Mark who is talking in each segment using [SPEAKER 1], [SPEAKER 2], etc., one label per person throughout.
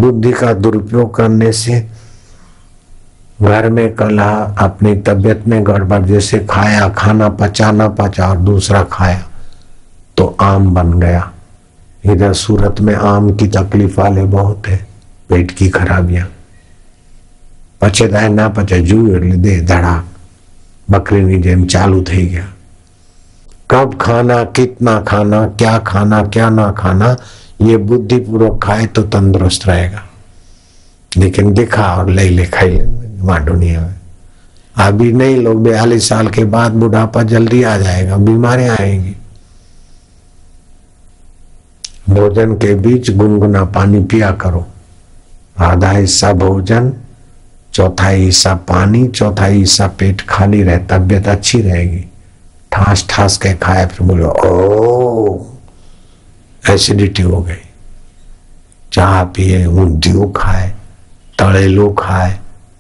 [SPEAKER 1] बुद्धि का दुरुपयोग करने से घर में कलह, अपनी तबीयत में गड़बड़, जैसे खाया खाना पचा ना पचा और दूसरा खाया तो आम बन गया। इधर सूरत में आम की तकलीफ वाले बहुत है, पेट की खराबियां, पचे दाय ना पचे जू એટલે दे धड़ा बकरी जेम चालू थी गया। कब खाना, कितना खाना, क्या ना खाना, ये बुद्धिपूर्वक खाए तो तंदुरुस्त रहेगा। लेकिन दिखा और ले खाई वहां दुनिया में अभी नहीं। लोग 42 साल के बाद बुढ़ापा जल्दी आ जाएगा, बीमारियां आएंगी। भोजन के बीच गुनगुना पानी पिया करो। आधा हिस्सा भोजन, चौथाई हिस्सा पानी, चौथाई हिस्सा पेट खाली रहे, तबियत अच्छी रहेगी। ठास ठास के खाए फिर बोलो ओ एसिडिटी हो गई। चाह पिए, ऊंधियो खाए, तड़ेलो खाए,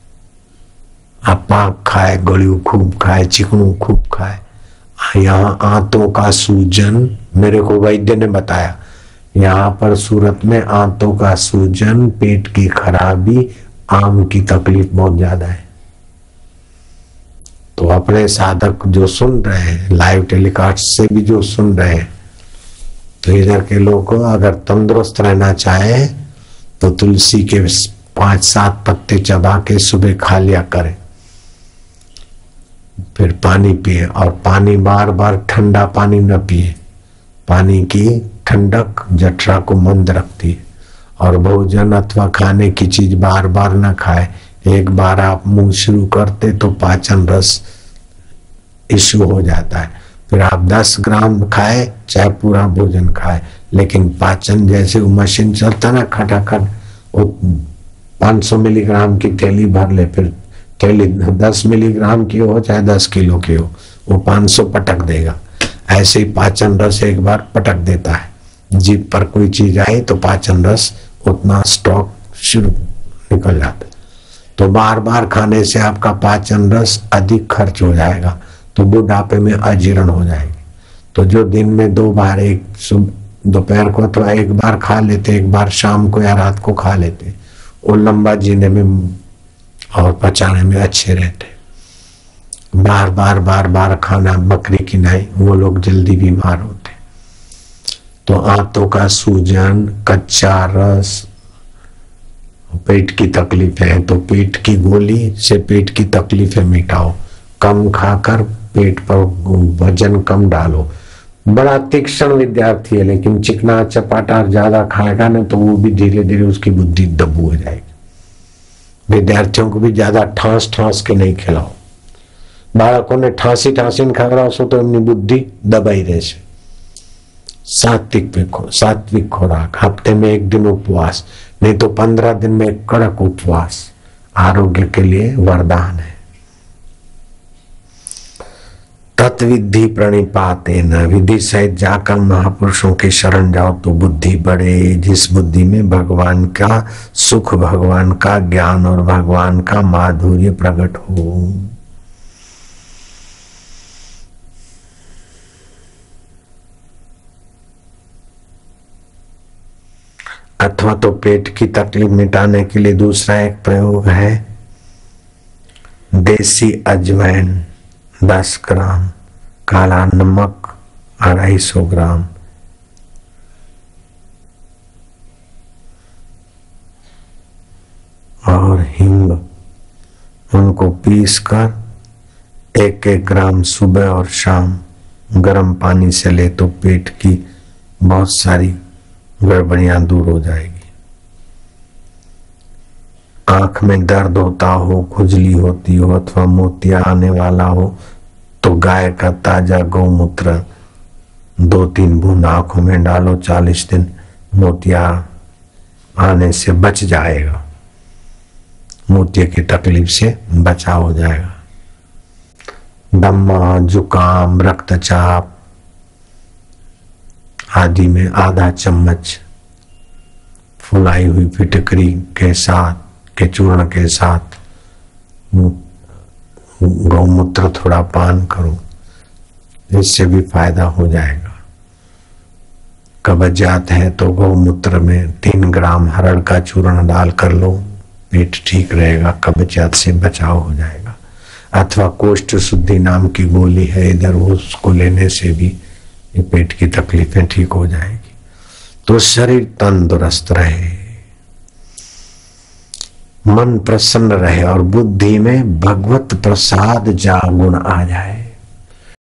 [SPEAKER 1] अपाक खाए, गलियों खूब खाए, चिकनू खूब खाए। यहाँ आंतों का सूजन, मेरे को वैद्य ने बताया, यहाँ पर सूरत में आंतों का सूजन, पेट की खराबी, आम की तकलीफ बहुत ज्यादा है। तो अपने साधक जो सुन रहे हैं, लाइव टेलीकास्ट से भी जो सुन रहे हैं, तो इधर के लोग अगर तंदुरुस्त रहना चाहे तो तुलसी के 5-7 पत्ते चबा के सुबह खा लिया करें। फिर पानी पिए, और पानी बार बार ठंडा पानी न पिए। पानी की ठंडक जठरा को मंद रखती है। और भोजन अथवा खाने की चीज बार बार न खाए। एक बार आप मुंह शुरू करते तो पाचन रस इश्यू हो जाता है। फिर आप 10 ग्राम खाए चाहे पूरा भोजन खाए, लेकिन पाचन जैसे वो मशीन चलता ना खटाखट, वो 500 मिलीग्राम की थैली भर ले, फिर थैली 10 मिलीग्राम की हो चाहे 10 किलो की हो, वो 500 पटक देगा। ऐसे ही पाचन रस एक बार पटक देता है। जीभ पर कोई चीज आई तो पाचन रस उतना स्टॉक शुरू निकल जाता है। तो बार बार खाने से आपका पाचन रस अधिक खर्च हो जाएगा, तो बुढ़ापे में अजीर्ण हो जाएगी। तो जो दिन में 2 बार, एक दोपहर को अथवा एक बार खा लेते, एक बार शाम को या रात को खा लेते, वो लंबा जीने में और पचाने में अच्छे रहते। बार बार खाना बकरी की नहीं, वो लोग जल्दी बीमार होते। तो आंतों का सूजन, कच्चा रस, पेट की तकलीफ है तो पेट की गोली से पेट की तकलीफें मिटाओ। कम खाकर पेट पर वजन कम डालो। बड़ा तीक्ष्ण विद्यार्थी है, लेकिन चिकना चपाटा ज्यादा खाएगा ना तो वो भी धीरे धीरे उसकी बुद्धि दबू हो जाएगी। विद्यार्थियों को भी ज्यादा ठास के नहीं खिलाओ। बालकों ने ठासी खवड़ावशो तो एमनी बुद्धि दबाई रहेशे। सात्विक खुराक, हफ्ते में 1 दिन उपवास, नहीं तो 15 दिन में कड़क उपवास आरोग्य के लिए वरदान है। तत्विधि प्रणिपाते न, विधि सहित जाकर महापुरुषों की शरण जाओ तो बुद्धि बढ़े। जिस बुद्धि में भगवान का सुख, भगवान का ज्ञान और भगवान का माधुर्य प्रकट हो। अथवा तो पेट की तकलीफ मिटाने के लिए दूसरा एक प्रयोग है, देसी अजवाइन 10 ग्राम, काला नमक 250 ग्राम, और हींग, उनको पीसकर 1-1 ग्राम सुबह और शाम गर्म पानी से ले तो पेट की बहुत सारी गड़बड़ियां दूर हो जाएगी। आंख में दर्द होता हो, खुजली होती हो अथवा मोतिया आने वाला हो तो गाय का ताजा गौमूत्र 2-3 बूंद आंखों में डालो। 40 दिन मोतिया आने से बच जाएगा, मोतिया की तकलीफ से बचाव हो जाएगा। दमा, जुकाम, रक्तचाप आदि में आधा चम्मच फुलाई हुई फिटकरी के साथ के चूर्ण के साथ गौमूत्र थोड़ा पान करो, इससे भी फायदा हो जाएगा। कब्जियत है तो गौमूत्र में 3 ग्राम हरड़ का चूर्ण डाल कर लो, पेट ठीक रहेगा, कब्जियत से बचाव हो जाएगा। अथवा कोष्ठ शुद्धि नाम की गोली है इधर, उसको लेने से भी ये पेट की तकलीफें ठीक हो जाएगी। तो शरीर तंदुरुस्त रहे, मन प्रसन्न रहे और बुद्धि में भगवत प्रसाद जागुण आ जाए।